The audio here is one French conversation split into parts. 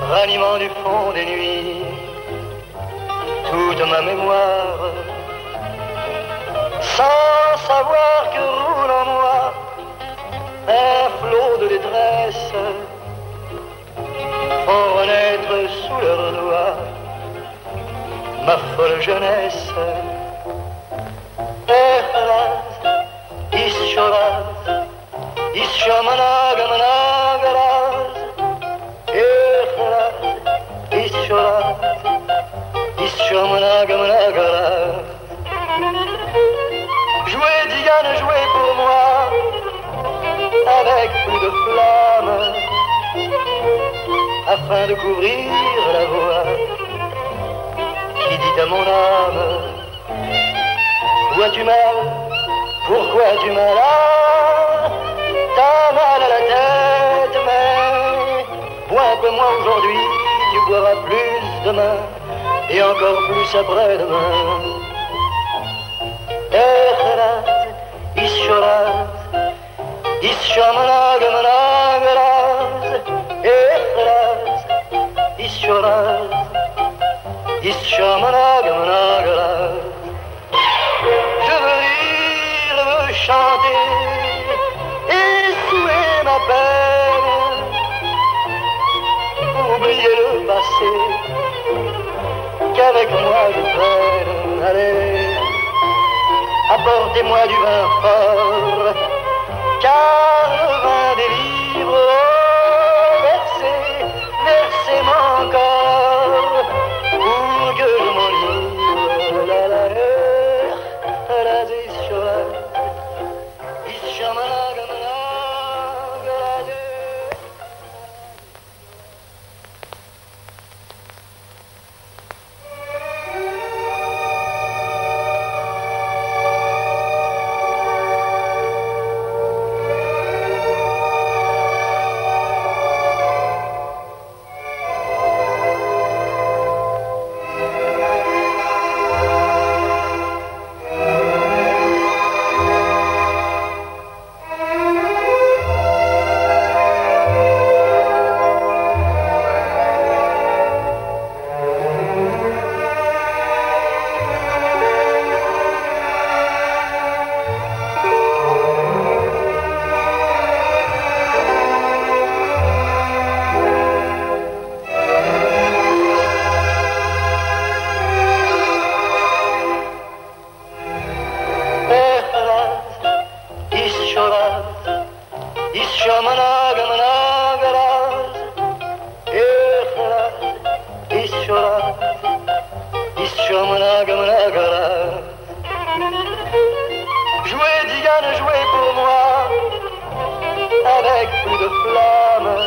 ranimant du fond des nuits toute ma mémoire, sans savoir que roule en moi un flot de détresse, font renaître sous leurs doigts ma folle jeunesse. Jouez, Diane, jouez pour moi avec plus de flamme, afin de couvrir la voix qui dit à mon âme: où as-tu mal? Pourquoi as-tu mal? Ah, t'as mal à la tête, mais bois un peu moins aujourd'hui, tu boiras plus demain, et encore plus après-demain. Je veux rire, veux chanter et souhaiter ma peine, oublier le passé qu'avec moi je traîne. Allez, apportez-moi du vin fort, car le vin délivre. Oh, versez, versez-moi encore, pour que je m'enivre. La la la la zishola, ishamana gamana galade. Jouez, Diane, jouez pour moi avec plus de flamme,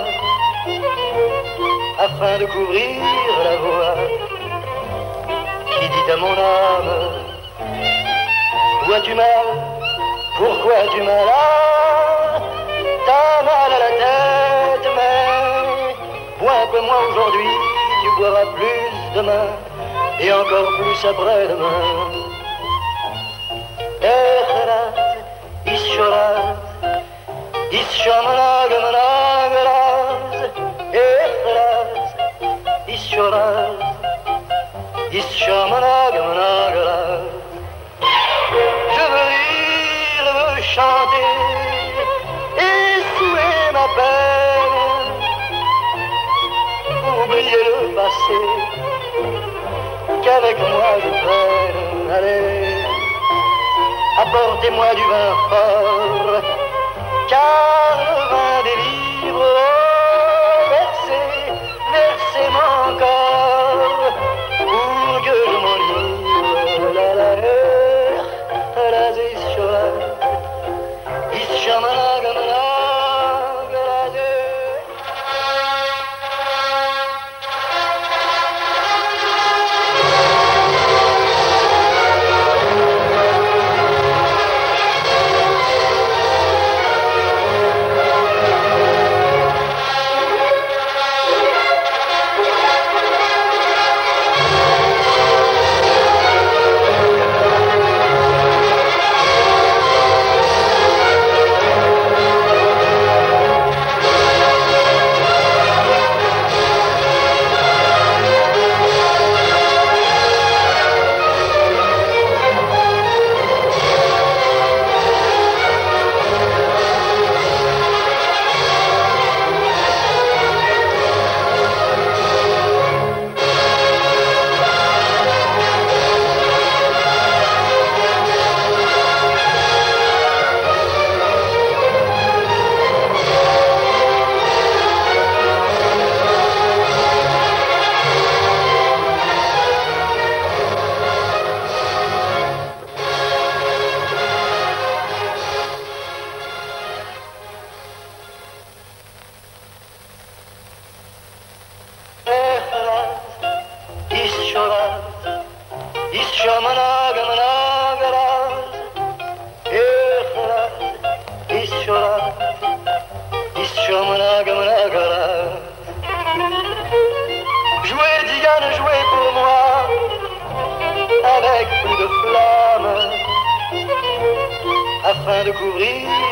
afin de couvrir la voix qui dit à mon âme: où as-tu mal? Pourquoi as-tu mal? Ah, t'as mal à la tête, mais bois un peu moins aujourd'hui, tu boiras plus demain, et encore plus après-demain. Je veux rire, veux chanter et souhaiter ma peine, oublier le passé qu'avec moi je traîne. Allez, apportez-moi du vin fort, car le vin délivre. Oh, versez, versez-moi encore, pour que je m'enivre. La la la zishola, ishamana gamana galade. ishoraz, ishomanagamanagaraz, echaraz, ishoraz, ishomanagamanagaraz. Jouez, Diane, jouez pour moi, avec plus de flamme, afin de couvrir